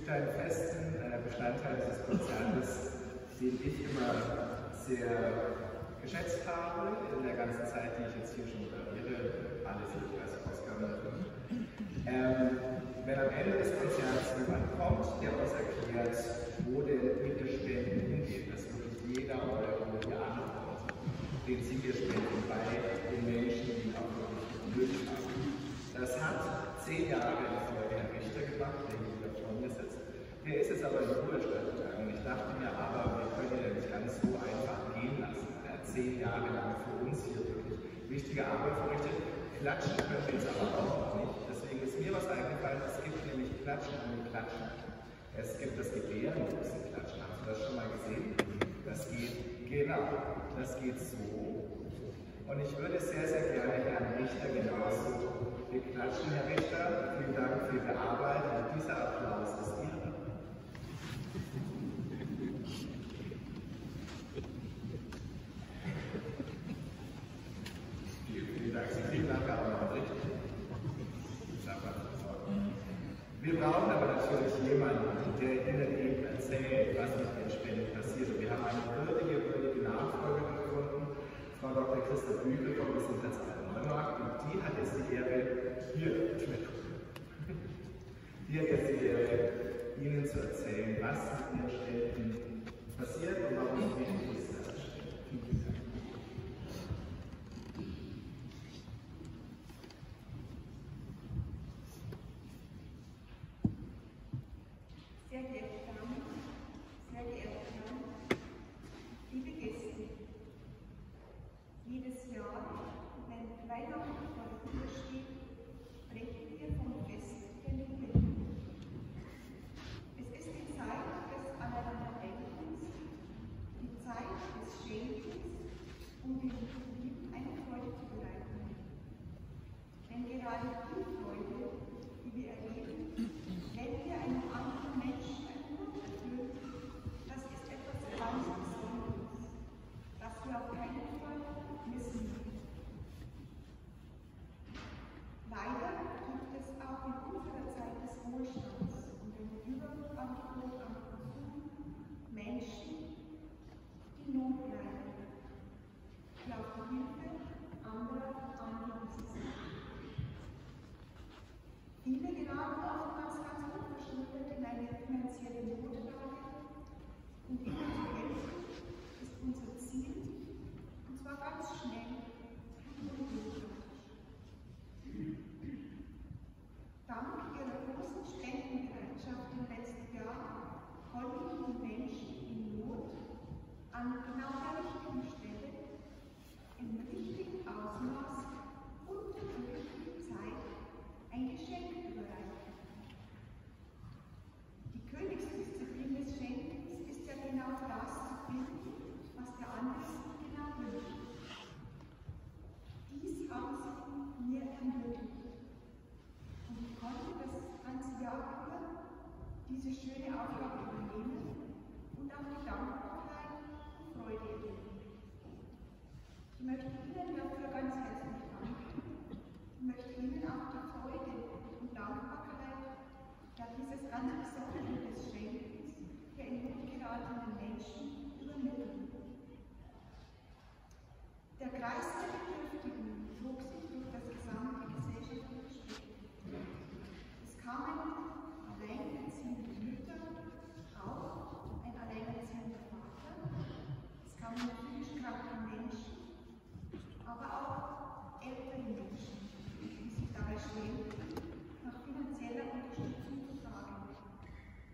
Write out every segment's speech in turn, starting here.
gibt einen festen Bestandteil dieses Konzertes, den ich immer sehr geschätzt habe in der ganzen Zeit, die ich jetzt hier schon moderiere, alle 34 Ausgaben davon. Wenn am Ende des Konzerts jemand kommt, der uns erklärt, wo denn mit der Spenden hingeht, dass wirklich jeder Euro hier ankommt, den Sie hier spenden bei den Menschen, die auch wirklich nötig haben. Das hat 10 Jahre in Folge Herr Richter gemacht, der hier wieder vor mir sitzt. Der ist jetzt aber in den Ruhestand gegangen. Ich dachte mir aber, wir können ihn ja nicht ganz so einfach gehen lassen. Er hat 10 Jahre lang für uns hier wirklich wichtige Arbeit verrichtet. Klatschen können wir jetzt aber auch noch nicht. Deswegen ist mir was eingefallen, es gibt nämlich Klatschen an den Klatschen. Es gibt das Gebärenlosen Klatschen. Haben Sie das schon mal gesehen? Das geht, genau, das geht so. Und ich würde sehr, sehr gerne Herrn Richter genauso beklatschen. Herr Richter, vielen Dank für Ihre Arbeit und dieser Applaus ist Ihre. Vielen Dank. Sie kriegen nachher auch noch richtig. Wir brauchen aber natürlich jemanden, der Ihnen eben erzählt, was mit den Spenden passiert. Und wir haben eine würdige Nachfolgerin gefunden, Frau Dr. Christa Bügel vom Gesundheitsamt Neumarkt, und die hat jetzt die Ehre, Ihnen zu erzählen, was mit den Spenden passiert und warum es wichtig ist, dass es spenden. Sehr geehrte Damen, sehr geehrte Herren, liebe Gäste, jedes Jahr, wenn Weihnachten vor der Tür steht, sprechen wir vom Fest der Liebe. Es ist die Zeit des Aneinanderdenkens, die Zeit des Schenkens, um dem Lieben eine Freude zu bereiten. Denn gerade die Freude, die wir erleben, wenn wir einem anderen Menschen ein Wunder tun, das ist etwas ganz Besonderes, das wir auf keinen Fall missen dürfen. Leider gibt es auch in unserer Zeit des Wohlstands und dem Überangebot an Konsum Menschen, die Not leiden, die auf die Hilfe anderer angewiesen sind. Viele geraten oftmals ganz unverschuldet in eine finanzielle Notlage, und ihnen zu helfen ist unser Ziel, und zwar ganz schnell und unbürokratisch. Dank ihrer großen Spendenbereitschaft im letzten Jahr konnten die Menschen in Not an genau der richtigen Stelle, im richtigen Ausmaß und zur richtigen Zeit ein Geschenk überreichen. Die Königsdisziplin des Schenkens ist ja genau das zu finden, was der andere sich genau wünscht. Dies haben sie mir ermöglicht. Und ich konnte das ganze Jahr über diese schöne Aufgabe übernehmen und auch die Dankbarkeit und Freude erleben. Ich möchte Ihnen dafür ganz herzlich danken. Ich möchte Ihnen auch die Freude und Dankbarkeit dieses ganz Besonderen des Schenkens der in Not geratenen Menschen übermitteln. Der Kreis der Bedürftigen zog sich durch das gesamte gesellschaftliche Spektrum. Es kamen alleinerziehende Mütter, auch ein alleinerziehender Vater, es kamen psychisch kranke Menschen, aber auch ältere Menschen, die sich dabei schweren, nach finanzieller Unterstützung zu fragen.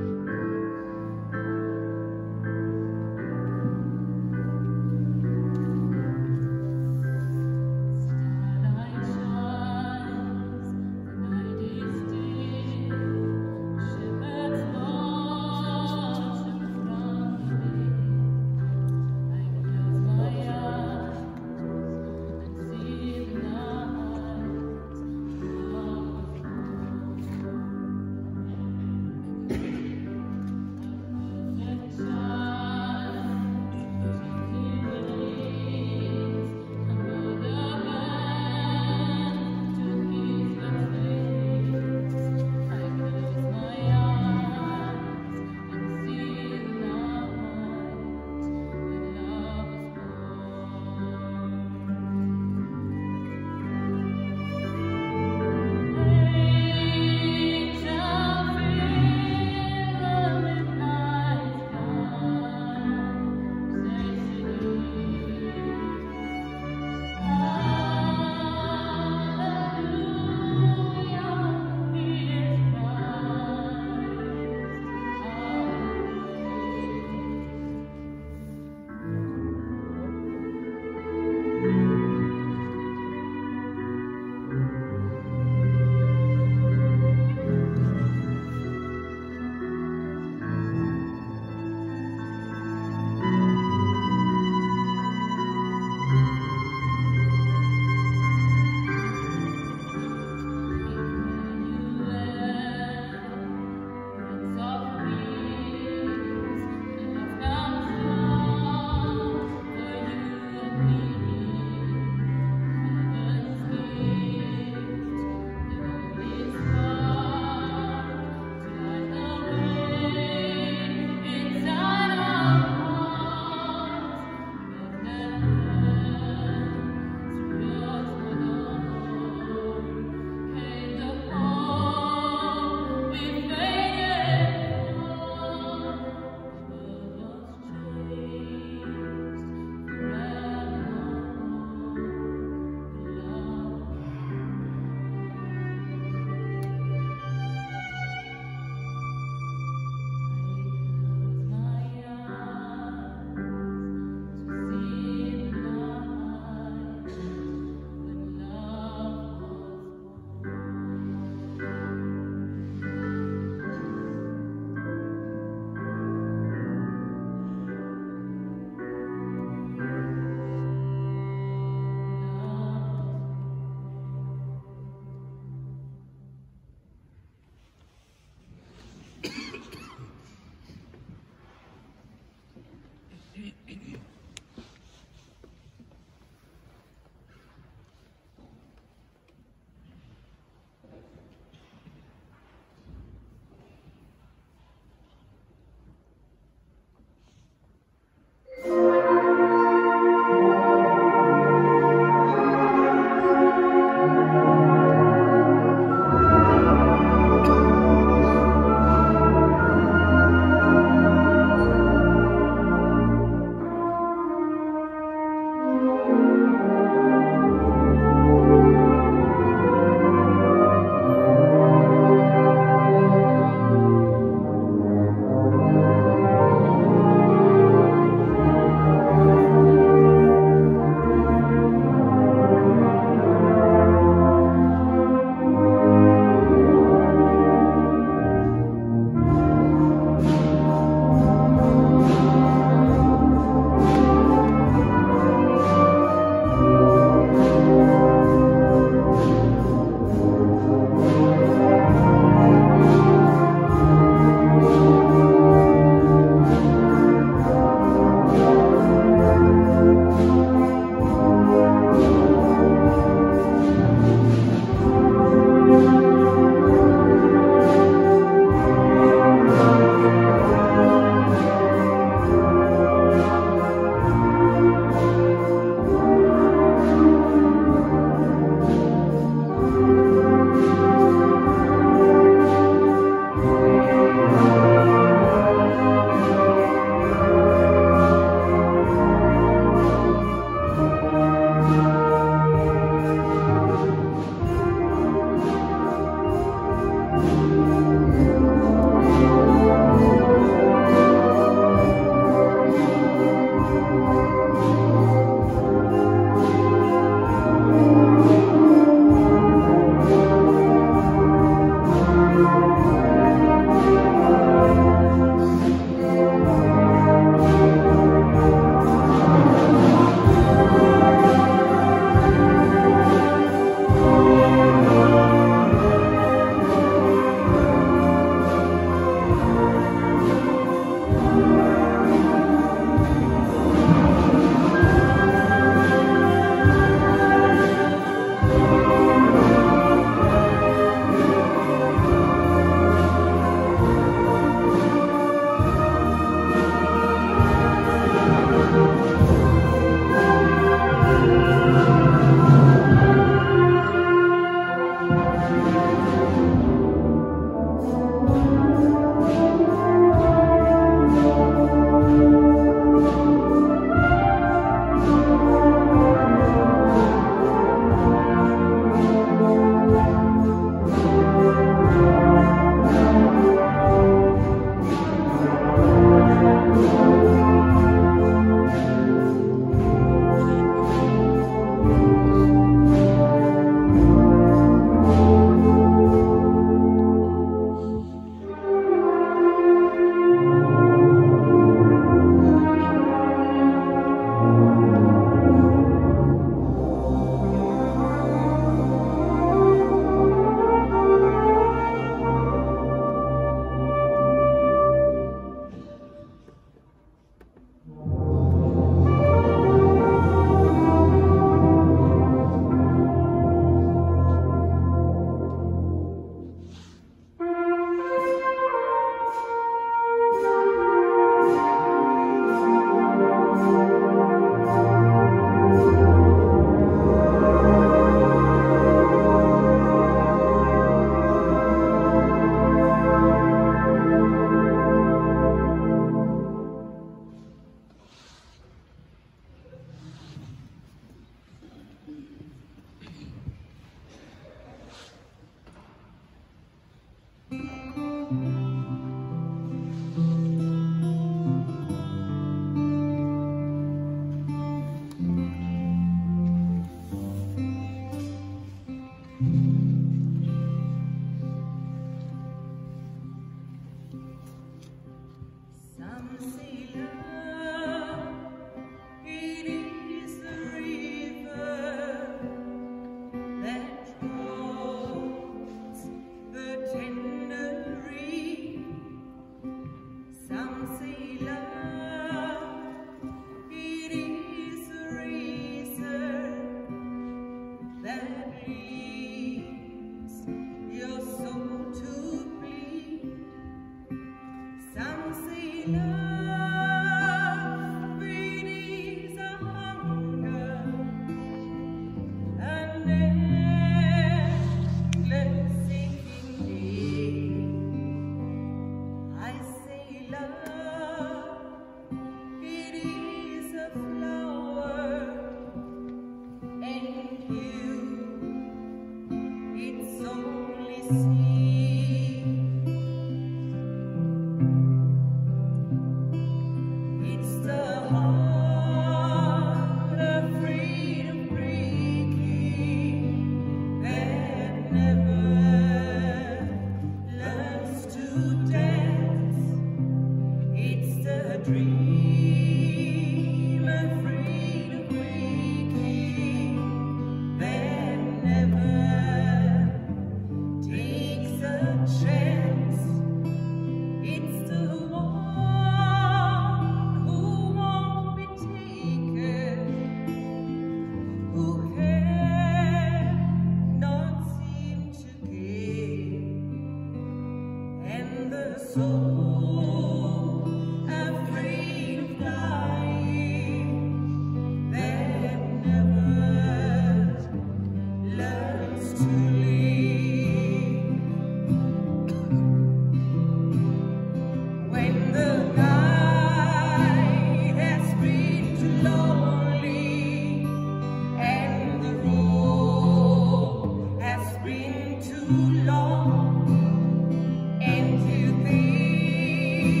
Too long, and to be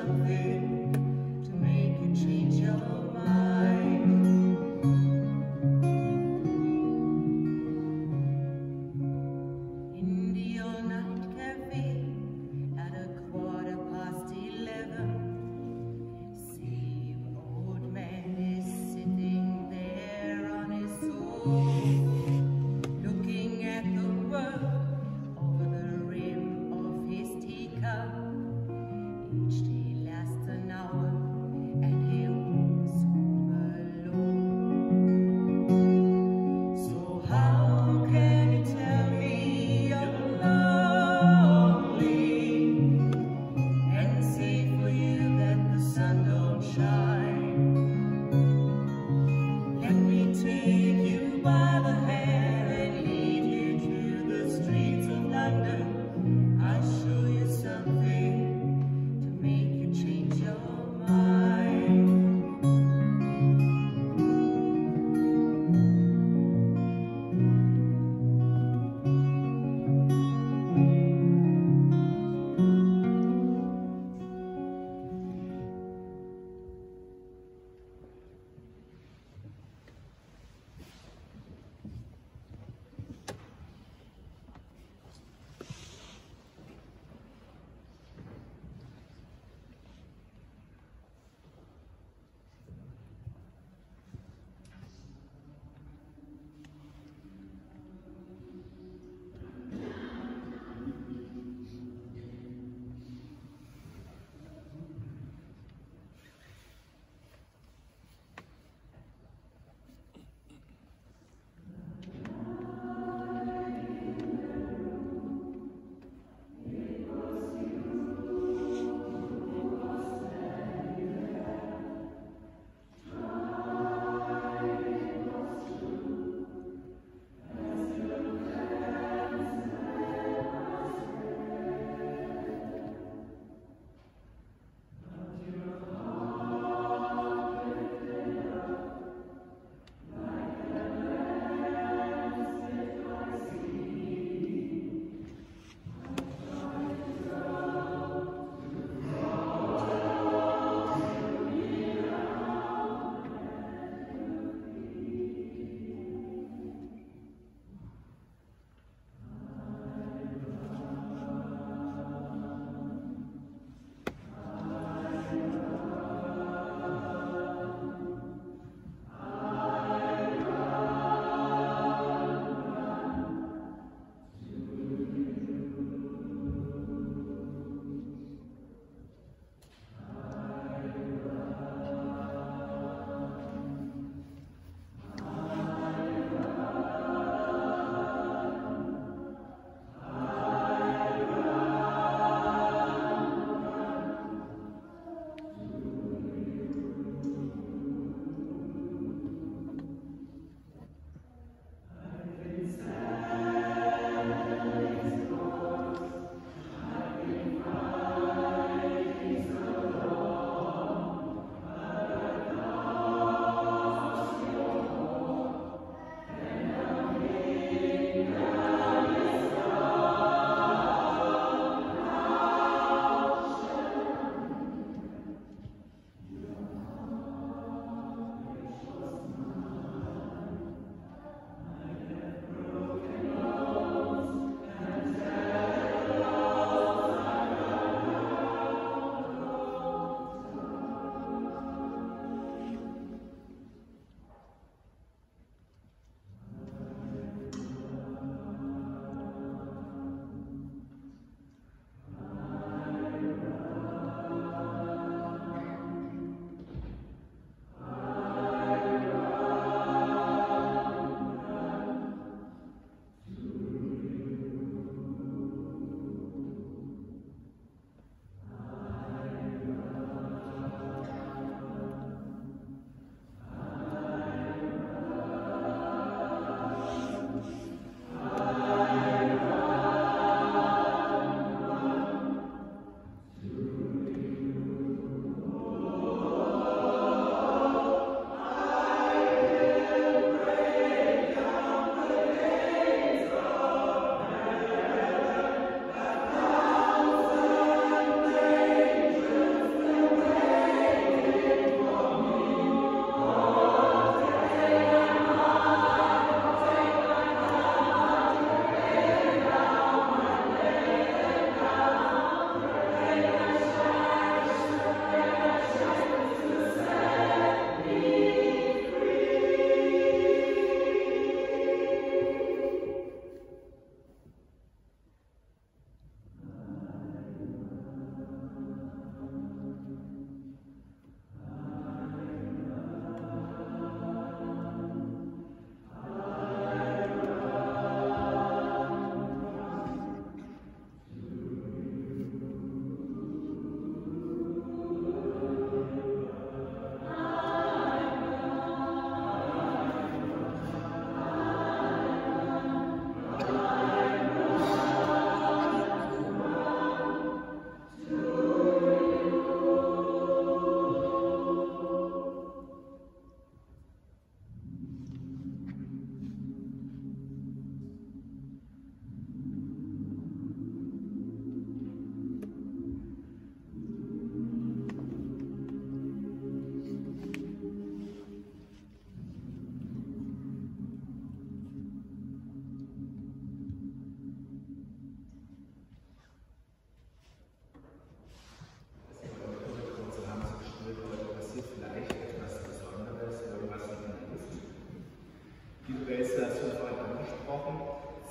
something to make you change your mind. In the all-night cafe at 11:15, same old man is sitting there on his own, looking at the world over the rim of his teacup. Each day lasts an hour and he walks home alone. So how can you tell me you're lonely and say for you that the sun don't shine? Let me take you by the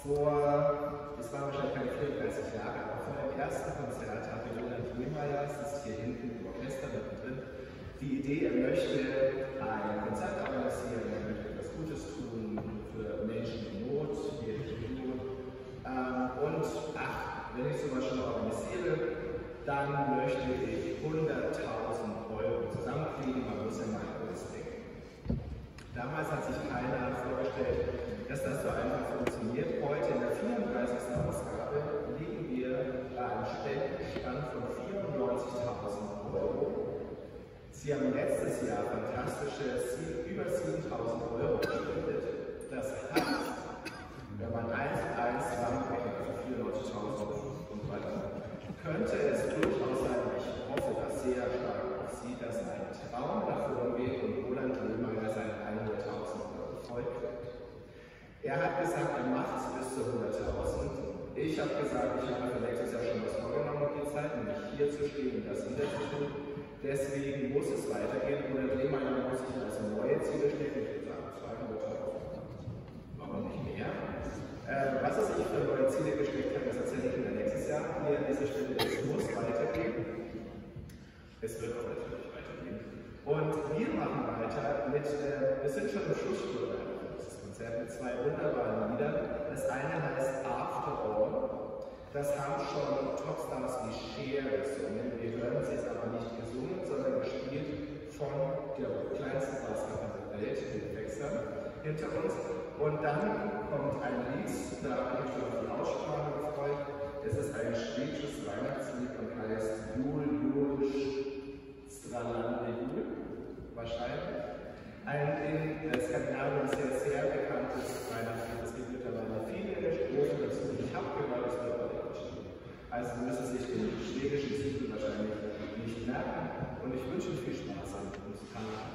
Das waren wahrscheinlich keine 34 Jahre, aber vor dem ersten Konzert hatte Roland Lohmeier, das ist hier hinten im Orchester mittendrin, die Idee, er möchte ein Konzert organisieren, er möchte etwas Gutes tun für Menschen in Not, hier in Not. Und wenn ich sowas schon organisiere, dann möchte ich 100.000 Euro zusammenkriegen, man muss ja mal alles denken. Damals hat sich keiner vorgestellt, dass das so einfach funktioniert. Heute in der 34. Ausgabe liegen wir bei einem Spendenstand von 94.000 Euro. Sie haben letztes Jahr fantastische über 7.000 Euro gespendet. Das heißt, wenn man 1 und 1 zusammenrechnet, also 94.000 und weiter, könnte es durchaus sein, ich hoffe das sehr stark auf Sie, dass ein Traum davon geht und Roland Lohmeier seine 100.000 Euro vollkriegt. Er hat gesagt, er macht es bis zu 100.000. Ich habe gesagt, ich habe für nächstes Jahr schon was vorgenommen mit der Zeit, nämlich hier zu stehen und das wieder zu tun. Deswegen muss es weitergehen. Roland Lohmeier muss sich also neue Ziele stecken. Ich würde sagen 200.000. Warum nicht mehr? Was er sich für neue Ziele gesteckt hat, das erzähle ich Ihnen nächstes Jahr. Hier an dieser Stelle, es muss weitergehen. Es wird auch natürlich weitergehen. Und wir machen weiter mit, wir sind schon im Schlussspurt dieses Konzert mit 2 wunderbaren Liedern. Das eine heißt After All. Das haben schon Topstars wie Cher gesungen. Wir hören es jetzt aber nicht gesungen, sondern gespielt von der kleinsten Blaskapelle der Welt, den Wechsel, hinter uns. Und dann kommt ein Lied, da habe ich mich schon auf die Aussprache gefreut. Es ist ein schwedisches Weihnachtslied und heißt Jul, Jul, Stralande Jul, wahrscheinlich. Ein in Skandinavien sehr, sehr bekanntes Weihnachtslied. Es gibt mittlerweile viele Strophen dazu. Ich habe gehört, es wird auch geschrieben. Also Sie müssen sich den schwedischen Titel wahrscheinlich nicht merken. Und ich wünsche Ihnen viel Spaß am musikalischen.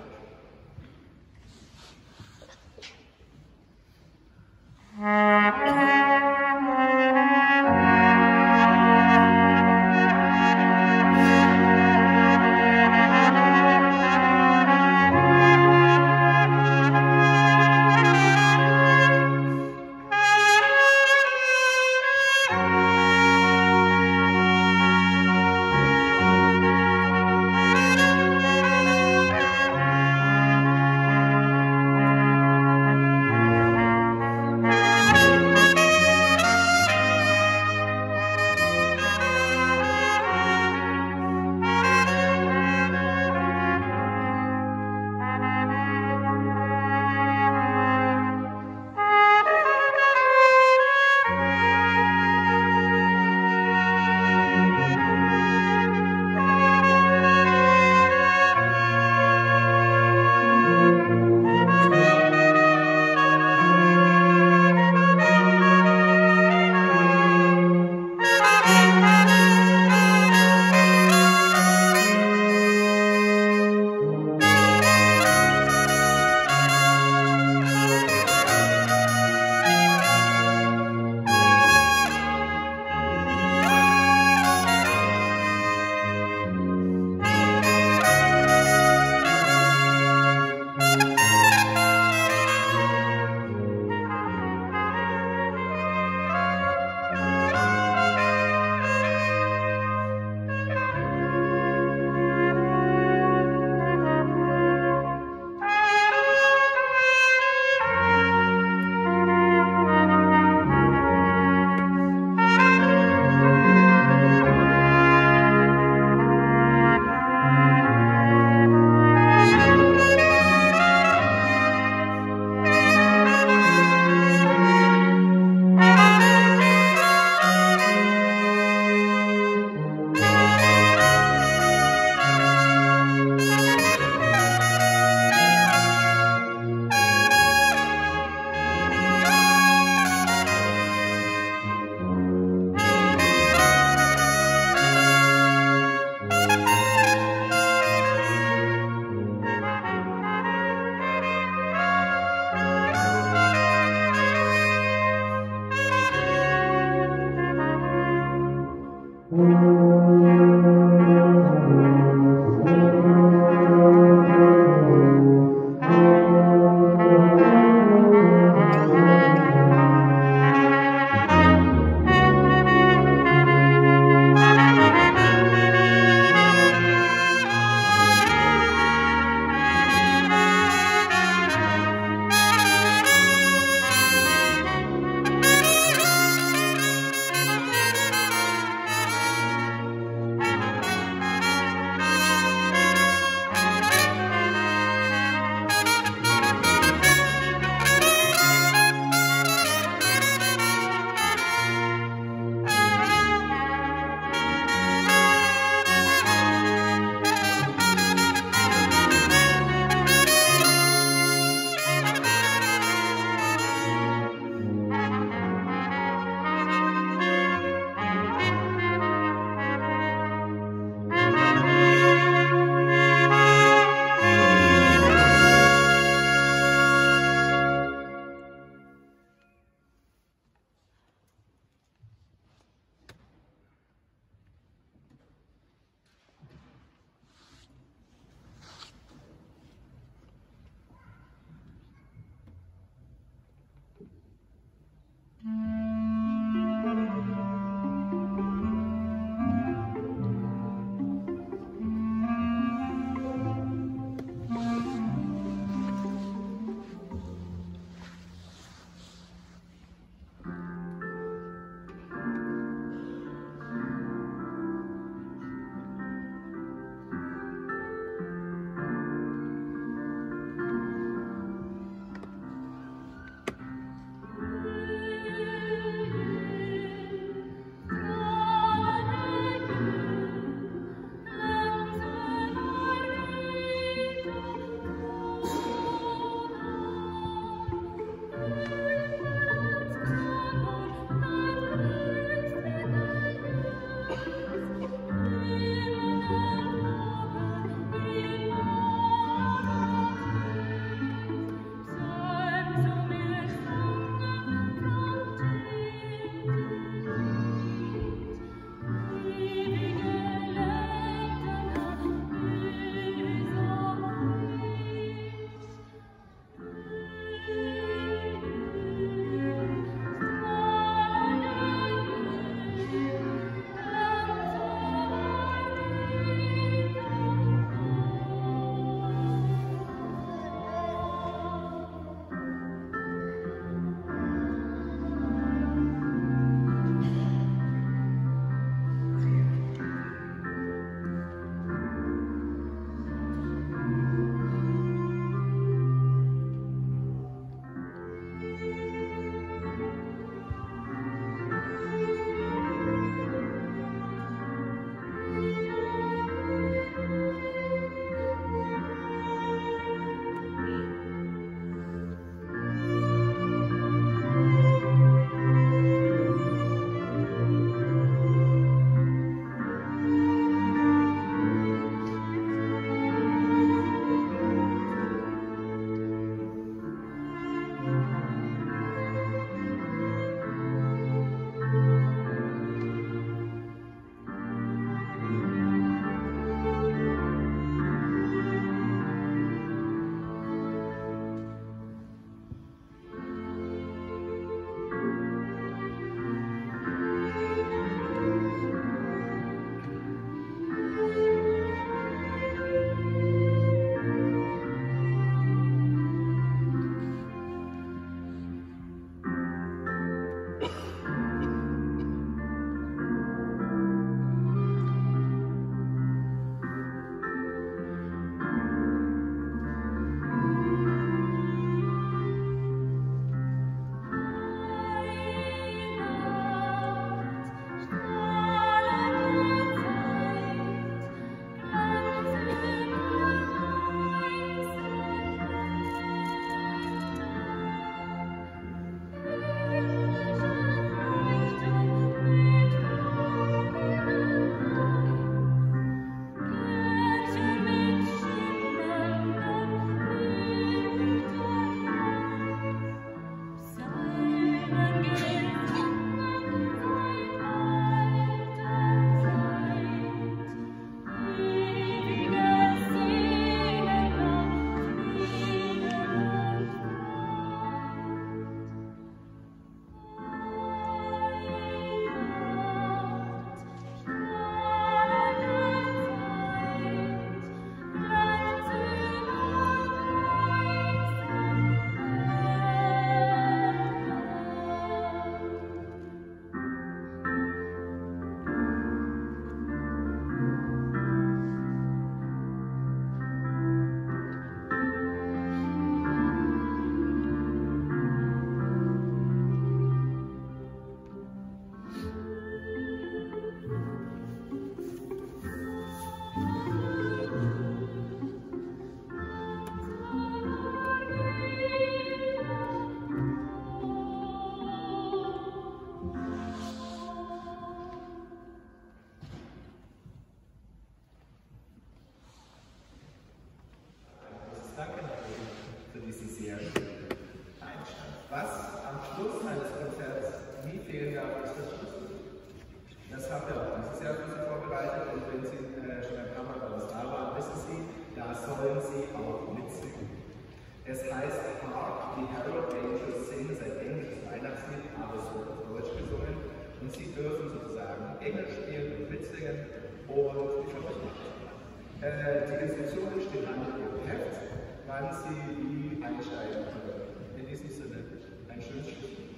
empfehlen darf, ist das Schlüssel. Das haben wir auch dieses Jahr für Sie vorbereitet und wenn Sie schon ein paar Mal bei uns da waren, wissen Sie, da sollen Sie auch mitsingen. Es heißt Hark, the Herald Angels Sing, ist ein englisches Weihnachtslied, aber es wird auf Deutsch gesungen und Sie dürfen sozusagen Engel spielen und mitsingen und ich hoffe, euch macht das. Die Instruktionen stehen an Ihrem Heft, wann Sie wie einsteigen können. In diesem Sinne, ein schönes Schlusswort.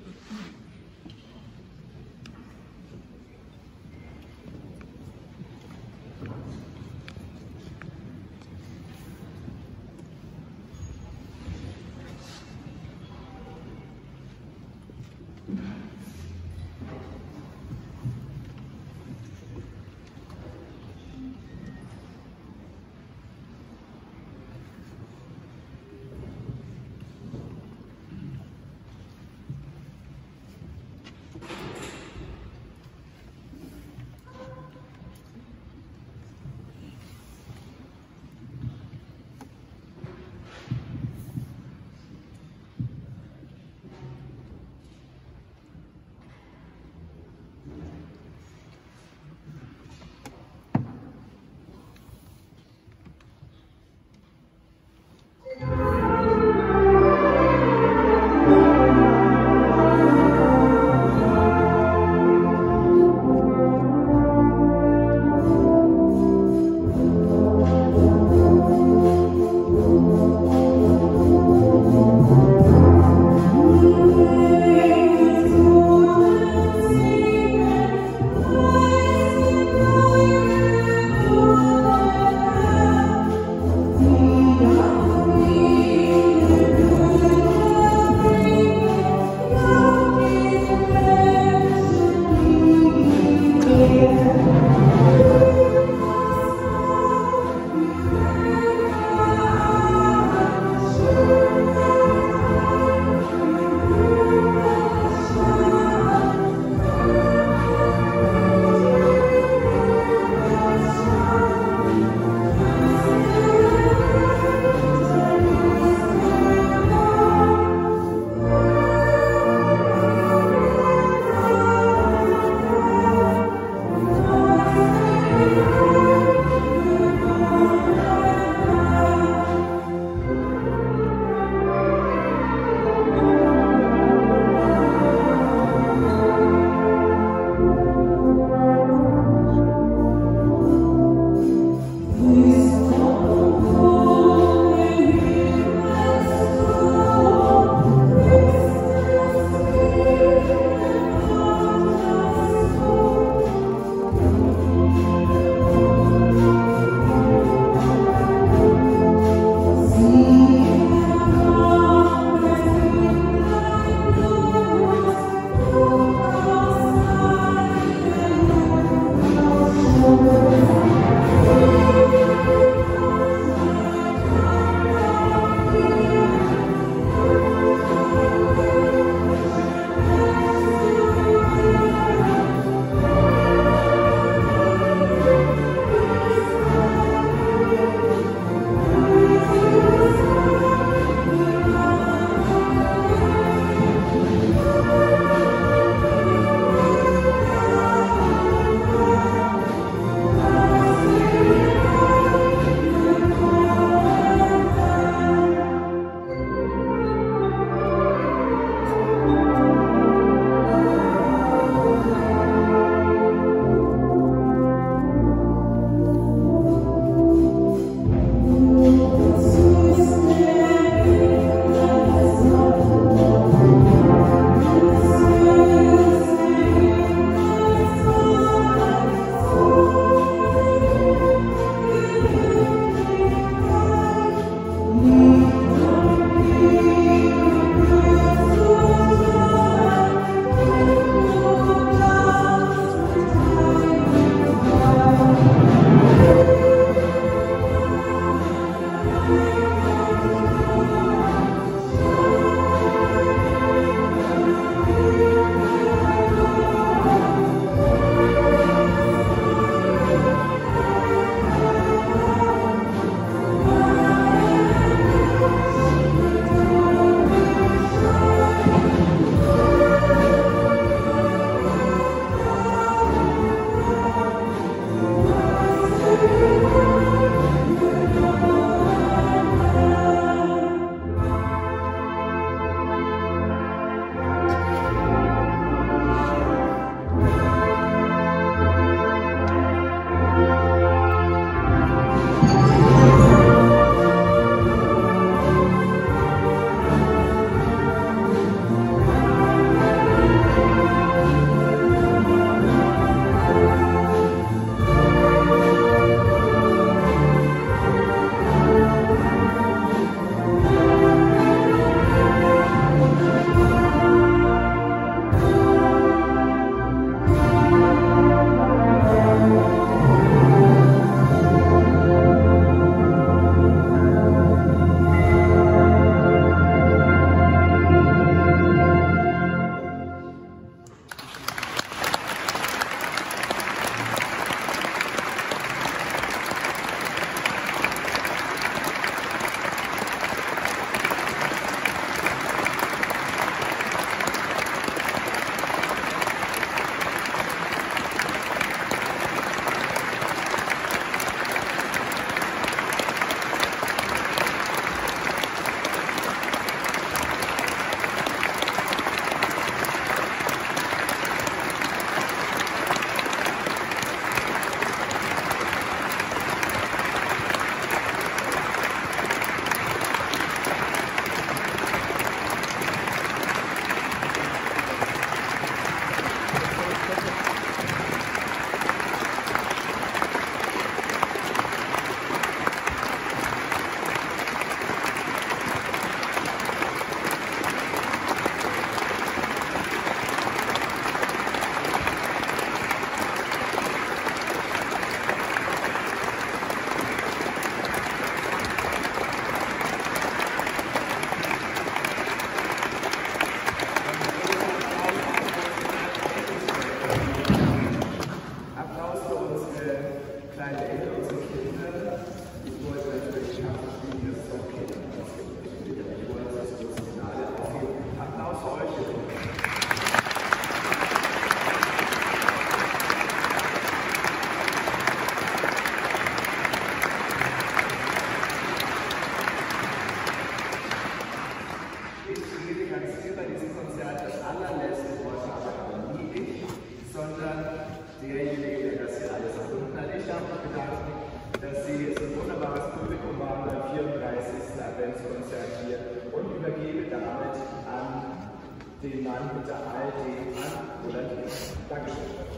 den Mann mit der ARD an oder nicht. Dankeschön.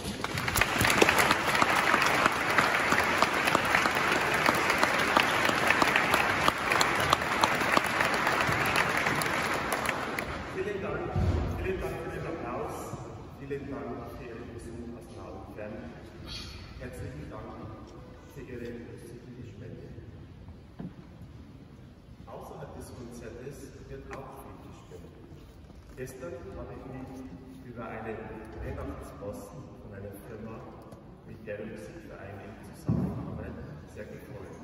Vielen Dank für Ihren Besuch aus nah und fern. Herzlichen Dank für Ihre großzügige Spende. Außerhalb des Konzertes wird auch viel gespendet. Gestern habe ich mich über einen Weihnachtsposten von einer Firma, mit der Musikverein zusammenarbeitet, sehr gefreut.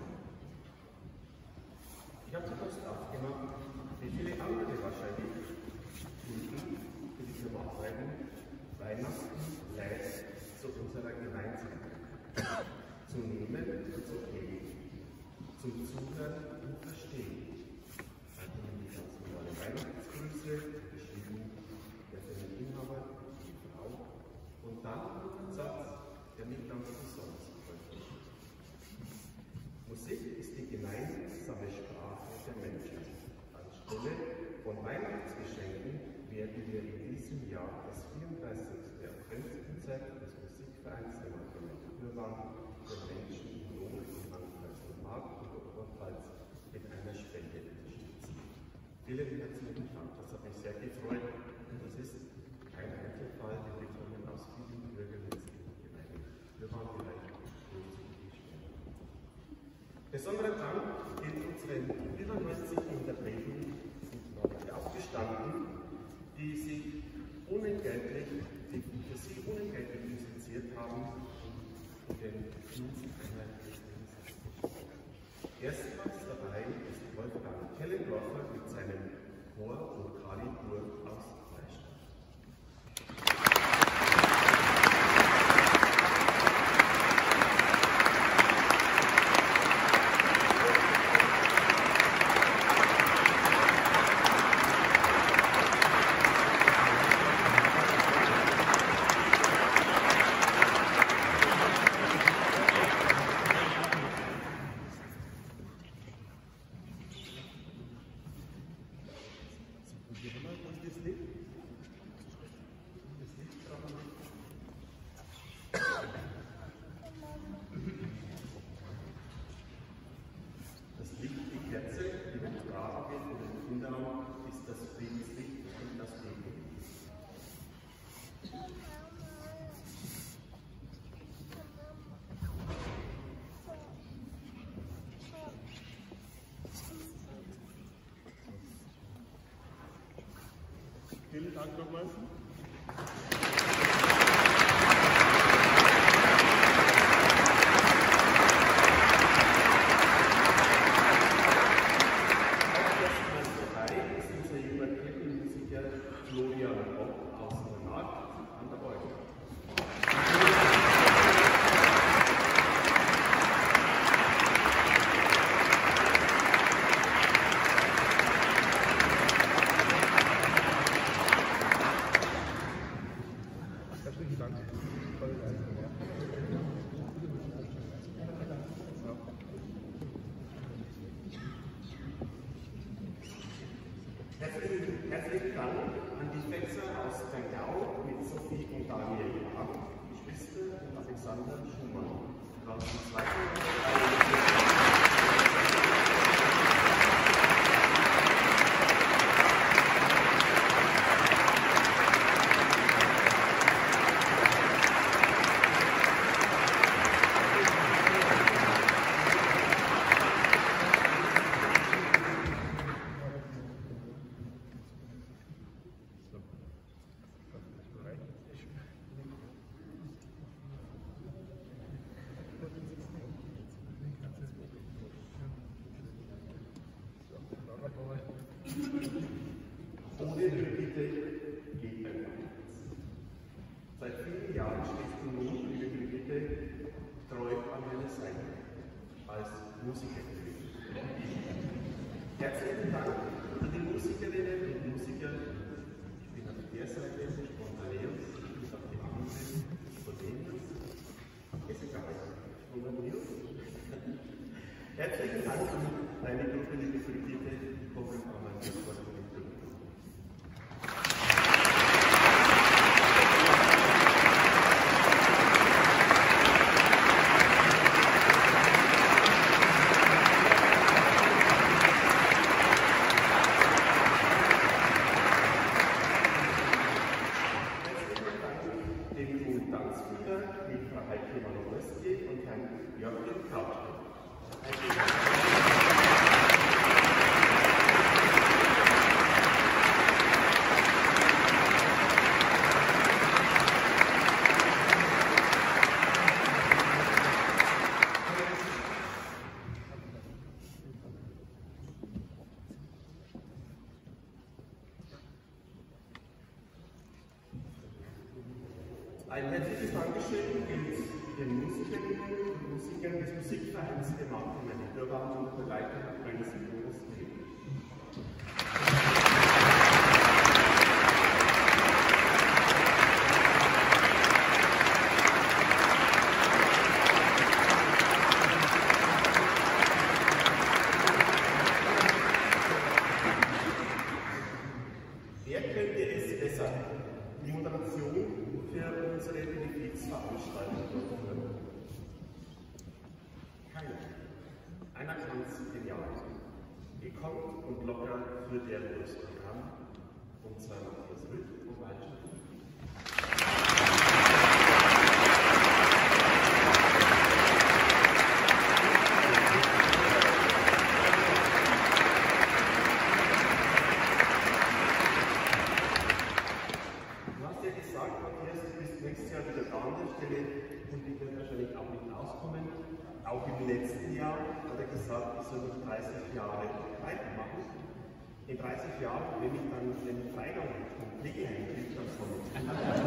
Ich habe bewusst aufgemacht, wie viele andere wahrscheinlich Kunden für die Firma arbeiten, Weihnachten live zu unserer Gemeinsamkeit, zu nehmen und zu geben, zum Zuhören und Verstehen. Da kommen die ganz normale Weihnachtsgrüße, beschrieben der Firmeninhaber, die Frau, und dann ein Satz, der mich ganz besonders gefreut hat. Musik ist die gemeinsame Sprache der Menschen. Anstelle von Weihnachtsgeschenken werden wir in diesem Jahr das 34. Adventskonzert des Musikvereins der Naturwand der Menschen in Not im Landkreis Mark und Oberpfalz mit einer Spende unterstützen. Vielen herzlichen Dank, das hat mich sehr gefreut und das ist kein Einzelfall, den wir kommen aus vielen bürgerlichen Gemeinden. Wir waren vielleicht großzügig Spenden. Besonderer Dank gilt unseren über 90 Interpreten, sind Leute aufgestanden, die sich unentgeltlich, die für sie unentgeltlich musiziert haben und den Dienst einer christlichen Sache. Erstmals dabei ist Wolfgang Kellendorfer mit seinem Chor Vokalitur aus Freistadt. Vielen Dank nochmals. Herzlichen Dank an die Fetzer aus Tangau mit Sophie und Daniel Jahr, Geschwister und Alexander Schumann. Ohne Brigitte geht einfach nichts. Seit vielen Jahren stehst du nun, liebe Brigitte, treu an meiner Seite als Musikerin. Herzlichen Dank an die Musikerinnen und Musiker. Ich bin auf der Seite Spontaneus, ich bin auf die andere Spontaneus. Ist egal, Spontaneus. Herzlichen Dank an deine Gruppe, liebe Brigitte. Ich hoffe, wir haben ein Wort. Ein herzliches Dankeschön gilt den Musikerinnen und Musikern des Musikvereins der Marke meine Bürger und Begleiter meines Jahres leben. Wer könnte es besser, die Moderation für unsere Benefizveranstaltung durchführen? Keiner. Einer kann es genial. Gekonnt und locker führt er das Programm, und zwar Matthias Rüth und Walter. Auch im letzten Jahr hat er gesagt, ich soll noch 30 Jahre weitermachen. In 30 Jahren, wenn ich dann den Freigang vom Pflegeheim kriege, dann komme ich.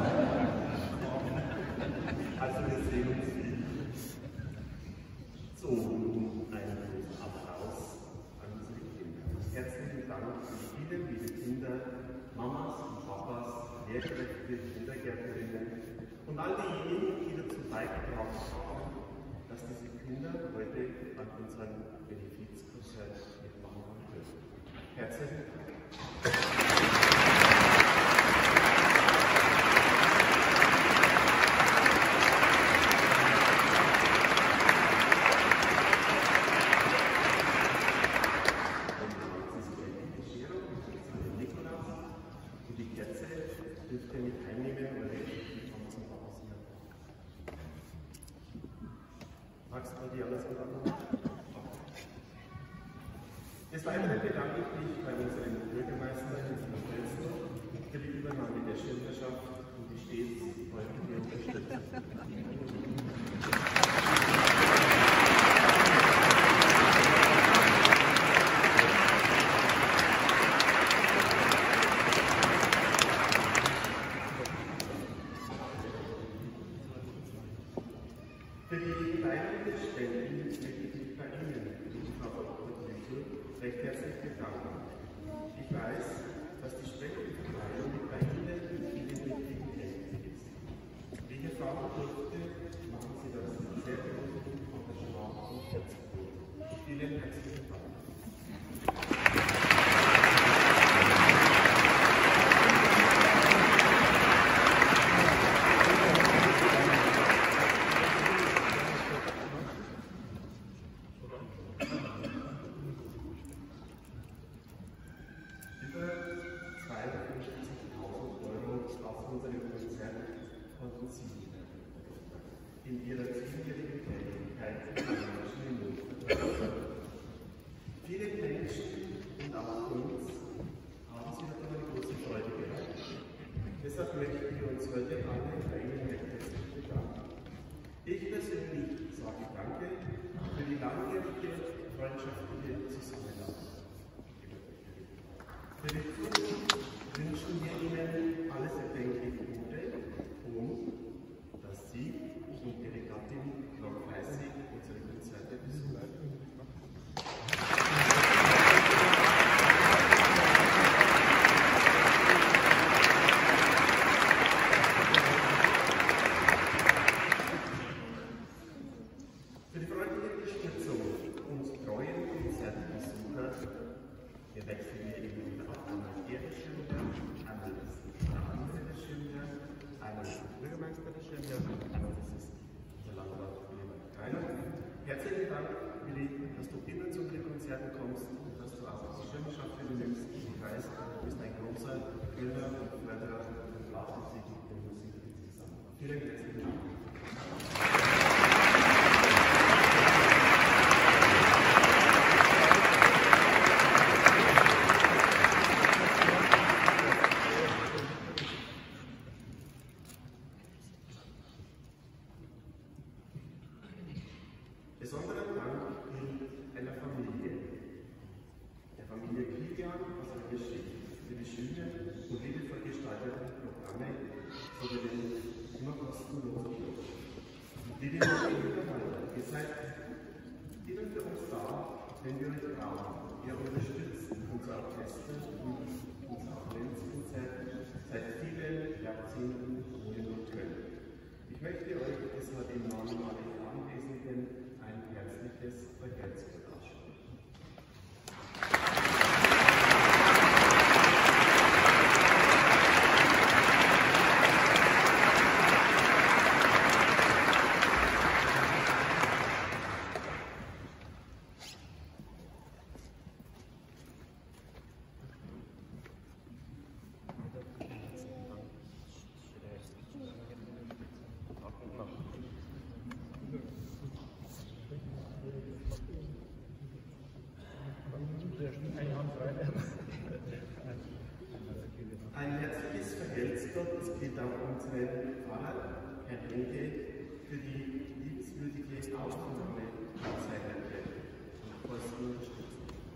Also wir sehen uns wieder. So, nun einen großen Applaus an unsere Kinder. Herzlichen Dank an viele liebe Kinder, Mamas und Papas, Lehrkräfte, Kindergärtnerinnen und all diejenigen, die dazu beigetragen haben, dass diese Kinder heute an unserem Benefizkonzert mitmachen dürfen. Herzlichen Dank. Und die Kerze dürft ihr mit einnehmen, weil die kommt zum Pausieren. Magst du dir alles gut anmachen? Des Weiteren bedanke ich mich bei unserem Bürgermeister für die Übernahme der Schirmherrschaft und die stets freundliche Unterstützung. Für die Teilung des Spenden möchte ich mich bei Ihnen, Frau Dr. Blütel, recht herzlich bedanken. Ich weiß, dass die Spendenverteilung bei Ihnen in vielen wichtigen Kämpfen ist. Wie ich erfahren durfte, machen Sie das sehr bewusst und engagement und Herzblut. Vielen herzlichen Dank. In ihrer zielgerichteten Tätigkeit vielen Menschen und auch uns haben sie davon eine große Freude bereitet. Deshalb möchten wir uns heute alle bei Ihnen herzlich bedanken. Ich persönlich sage Danke für die langjährige freundschaftliche Zusammenarbeit. Für die Zukunft wünschen wir Ihnen alles erdenklich Gute und dass Sie und Ihre Gattin noch fleißig unsere Konzerte besuchen. Für die freundliche Unterstützung und treuen Konzertbesucher, wir wechseln hier immer wieder auf einmal Ihre Schilder, einmal das andere Schilder, einmal das Bürgermeister der Schilder, einmal das ist der Landrat herzlichen Dank, Willi, dass du immer zu den Konzerten kommst und dass du auch die Schirmschaft übernimmst. Ich weiß, du bist ein großer Gründer und Förderer von Blasmusik und Musik zusammen. Vielen herzlichen Dank. Besonderen Dank gilt einer Familie, der Familie Kilian aus der Geschichte, für die schönen und liebevoll gestalteten Programme sowie den immer kostenlos durch. Die wir weiter. Ihr seid immer für uns da, wenn wir euch brauchen. Ihr unterstützt unser Orchester und unser Adventskonzert seit vielen Jahrzehnten, wo ihr nur könnt. Ich möchte euch deshalb im Namen aller Anwesenden ein herzliches Vergeltungsgeld aussprechen. Ein herzliches Vergeltungsgott gilt auch unseren Pfarrer, Herrn Enke, für die liebenswürdige Aufnahme seiner Kirche und Kostenunterstützung.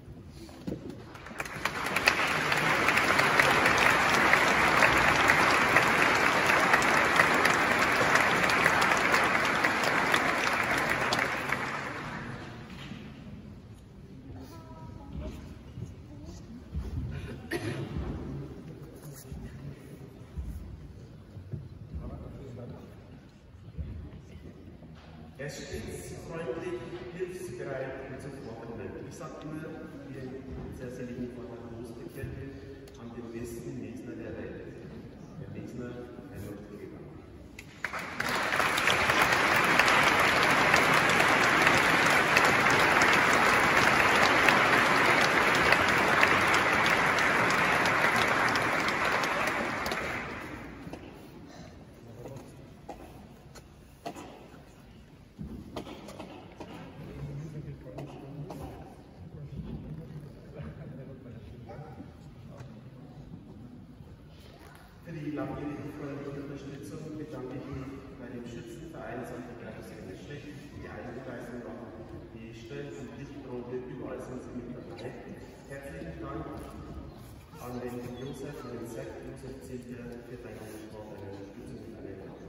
Er ist stets freundlich, hilfsbereit und zuvorkommend. Ich sage immer, wir sehr seligen Pfarrer Klosterkirche an den besten Mesner der Welt, der Mesner Reinhold Kleber. Für die langjährige freundliche Unterstützung bedanke ich mich bei dem Schützenverein St. Geschlecht, die Einweisung nach die Stellen- und Lichtprobe, überall sind sie mit dabei. Herzlichen Dank an den Josef und den Sepp, Josef Zilker, für deine Engagement, deine Unterstützung und deine Hilfe.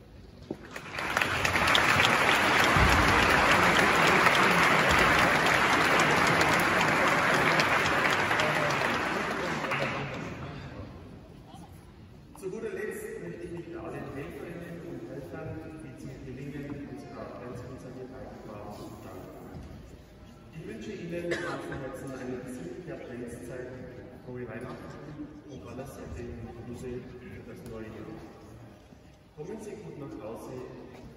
Zu guter Letzt möchte ich mich bei allen Helferinnen und Helfern, die zum Gelingen unserer Adventskonzerte beigetragen haben, bedanken. Ich wünsche Ihnen von Herzen eine besinnliche Adventszeit, frohe Weihnachten und alles Gute für das neue Jahr. Kommen Sie gut nach Hause.